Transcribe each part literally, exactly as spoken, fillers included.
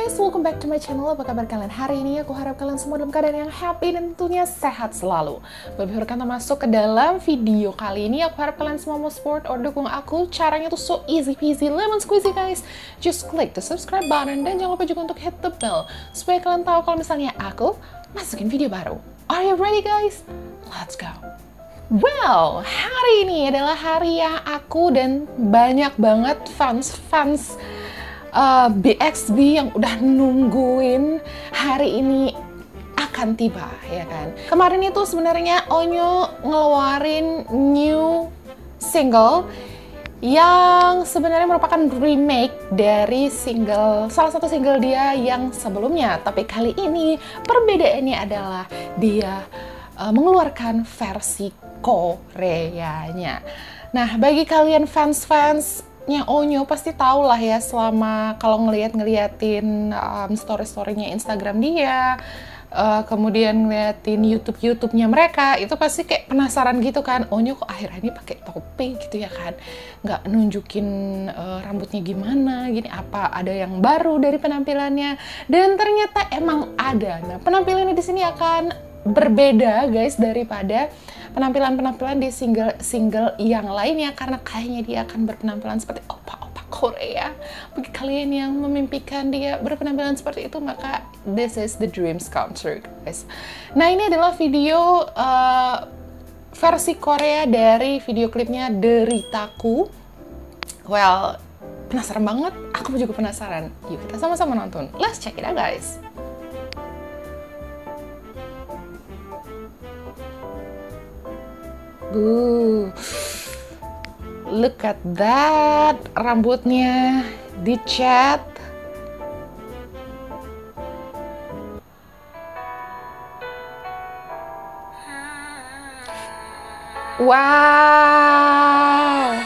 guys, welcome back to my channel. Apa kabar kalian hari ini? Aku harap kalian semua dalam keadaan yang happy dan tentunya sehat selalu. Before kita masuk ke dalam video kali ini, aku harap kalian semua mau support or dukung aku. Caranya tuh so easy peasy lemon squeezy guys. Just click the subscribe button dan jangan lupa juga untuk hit the bell supaya kalian tahu kalau misalnya aku masukin video baru. Are you ready guys? Let's go. Well, hari ini adalah hari yang aku dan banyak banget fans-fans Uh, B X B yang udah nungguin hari ini akan tiba, ya kan? Kemarin itu sebenarnya Onyo ngeluarin new single yang sebenarnya merupakan remake dari single, salah satu single dia yang sebelumnya. Tapi kali ini perbedaannya adalah dia uh, mengeluarkan versi Koreanya. Nah, bagi kalian fans-fans nya Onyo pasti tahu lah ya, selama kalau ngeliat-ngeliatin um, story-storynya Instagram dia, uh, kemudian ngeliatin YouTube-YouTube-nya mereka, itu pasti kayak penasaran gitu kan, Onyo kok akhirnya ini pakai topi gitu ya kan, nggak nunjukin uh, rambutnya gimana, gini apa ada yang baru dari penampilannya, dan ternyata emang ada. Nah, penampilannya di sini akan berbeda guys daripada penampilan-penampilan di single-single yang lainnya, karena kayaknya dia akan berpenampilan seperti opa-opa Korea. Bagi kalian yang memimpikan dia berpenampilan seperti itu, maka this is the dreams come true guys. Nah, ini adalah video uh, versi Korea dari video klipnya Deritaku. Well, penasaran banget, aku juga penasaran. Yuk kita sama-sama nonton. Let's check it out guys. Uh, look at that, rambutnya dicat. Wow.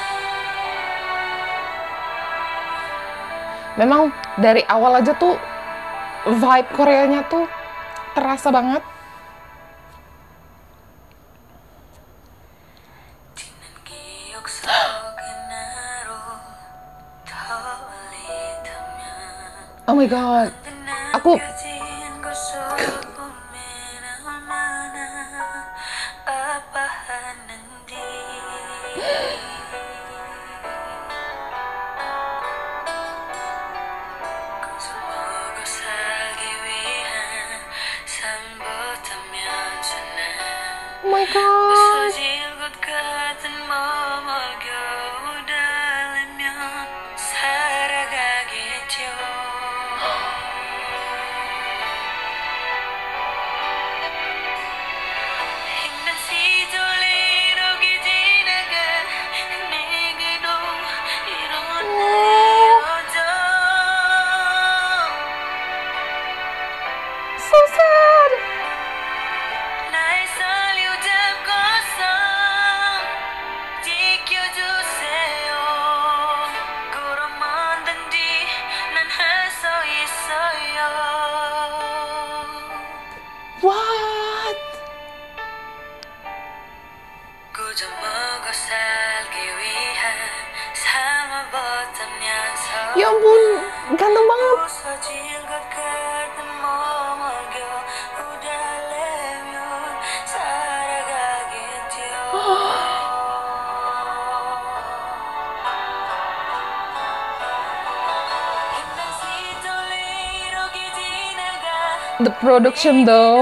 Memang dari awal aja tuh vibe Koreanya tuh terasa banget. Oh my god, aku oh my god. So sad. What? Ya ampun, ganteng banget. The production though.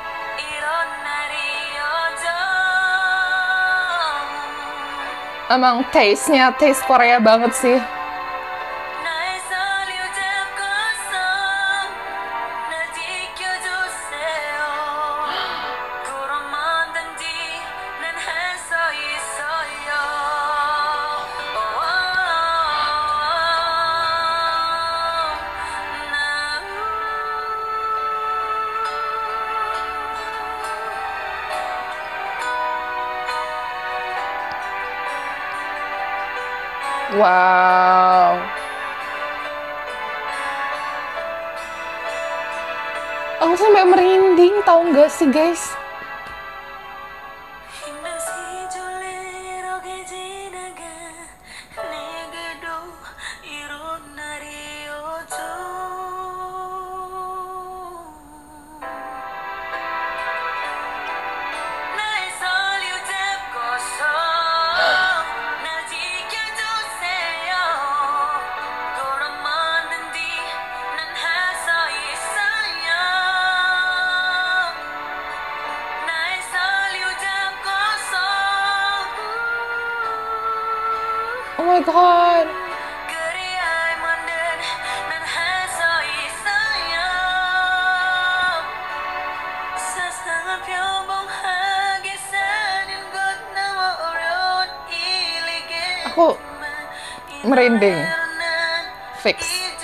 Emang taste-nya taste Korea banget sih. Wow. Aku sampai merinding, tau nggak sih guys? god. Aku merinding. Fix.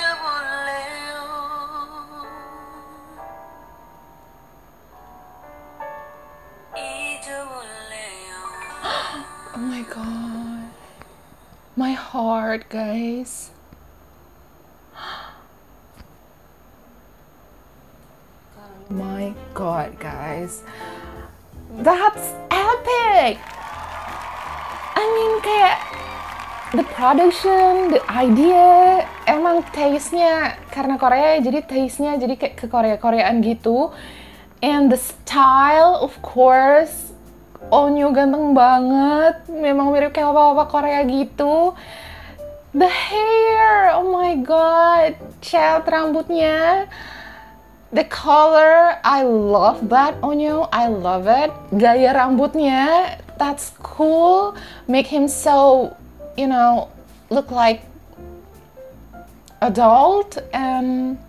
Oh my god. My heart, guys. My god, guys. That's epic. I mean, kayak the production, the idea, emang taste-nya karena Korea, jadi taste-nya jadi kayak ke Korea-Koreaan gitu. And the style, of course, Onyo ganteng banget, memang mirip kayak apa-apa Korea gitu. The hair, oh my god, cat rambutnya, the color, I love that Onyo, I love it. Gaya rambutnya, that's cool, make him so, you know, look like adult. And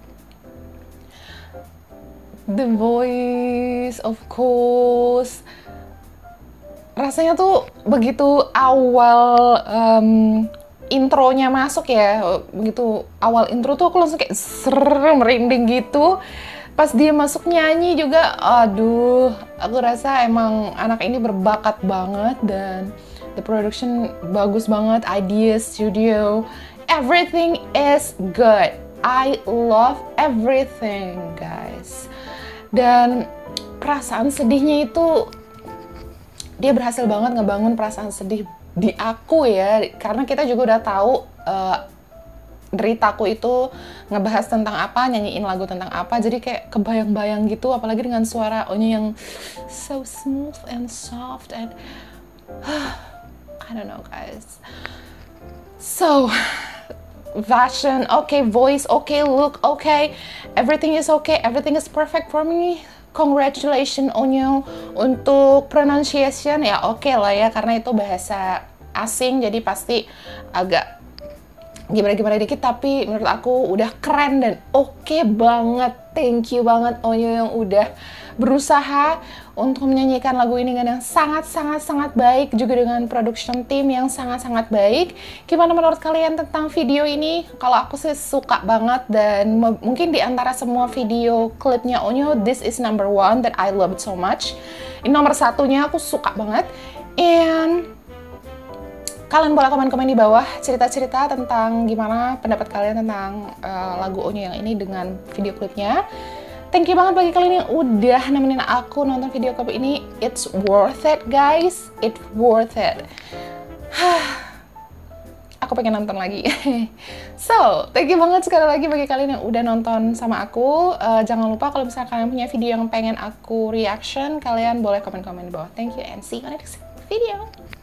the voice, of course, rasanya tuh begitu awal um, intronya masuk ya, begitu awal intro tuh aku langsung kayak ser merinding gitu. Pas dia masuk nyanyi juga, aduh, aku rasa emang anak ini berbakat banget. Dan the production bagus banget, idea, studio, everything is good. I love everything, guys. Dan perasaan sedihnya itu, dia berhasil banget ngebangun perasaan sedih di aku ya, karena kita juga udah tahu uh, deritaku itu ngebahas tentang apa, nyanyiin lagu tentang apa, jadi kayak kebayang-bayang gitu, apalagi dengan suara Onyo yang so smooth and soft and uh, I don't know, guys. So fashion, okay, voice, okay, look, okay, everything is okay, everything is perfect for me. Congratulations Onyo. Untuk pronunciation ya oke okay lah ya, karena itu bahasa asing jadi pasti agak gimana-gimana dikit, tapi menurut aku udah keren dan oke okay banget. Thank you banget Onyo yang udah berusaha untuk menyanyikan lagu ini dengan yang sangat-sangat-sangat baik, juga dengan production team yang sangat-sangat baik. Gimana menurut kalian tentang video ini? Kalau aku sih suka banget, dan mungkin di antara semua video klipnya Onyo, this is number one that I love it so much. Ini nomor satunya, aku suka banget. And kalian boleh komen-komen di bawah cerita-cerita tentang gimana pendapat kalian tentang uh, lagu Onyo yang ini dengan video klipnya. Thank you banget bagi kalian yang udah nemenin aku nonton video klip ini. It's worth it, guys. It's worth it. Aku pengen nonton lagi. So, thank you banget sekali lagi bagi kalian yang udah nonton sama aku. Uh, jangan lupa kalau misalnya kalian punya video yang pengen aku reaction, kalian boleh komen-komen di bawah. Thank you and see you on the next video.